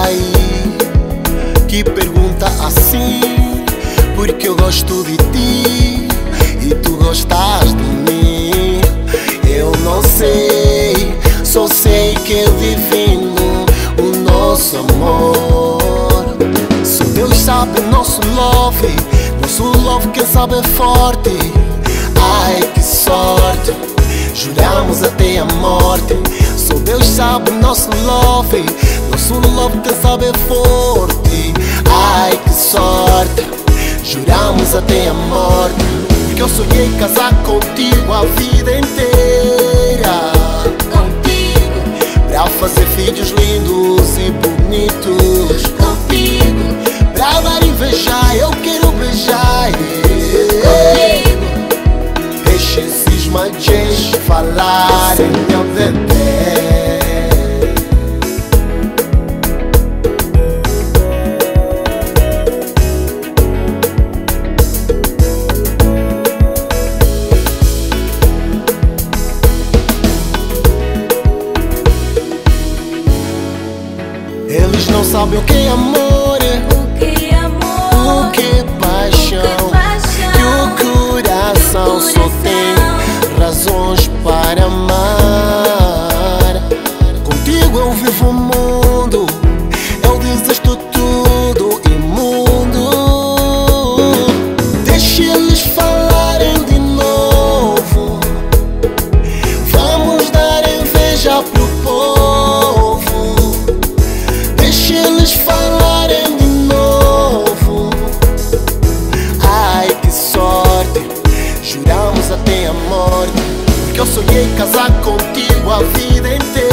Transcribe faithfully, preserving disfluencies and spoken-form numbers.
ai, que pergunta assim, porque eu gosto de ti e tu gostas de mim. Eu não sei, só sei que é divino o nosso amor. Só Deus sabe nosso love, nosso love quem sabe é forte. Ai, que sorte, juramos até a morte. Só Deus sabe nosso love, nosso love quem sabe é forte. Ai, que sorte, juramos até a morte. Porque eu sonhei casar contigo a vida inteira, Contigo, pra fazer filhos lindos e bonitos. contigo, Pra dar invejar, eu quero beijar. comigo. Deixa esses manches falarem, meu bebê. Eles não sabem o que é amor, O que é amor? o que é paixão, O que é paixão? que o coração só tem razões para amar. Contigo eu vivo o mundo, eu desejo tudo imundo. Deixa eles falarem de novo, vamos dar inveja pro povo. Deixa eles falarem de novo. Ai, que sorte, juramos até a morte. Porque eu sonhei casar contigo a vida inteira.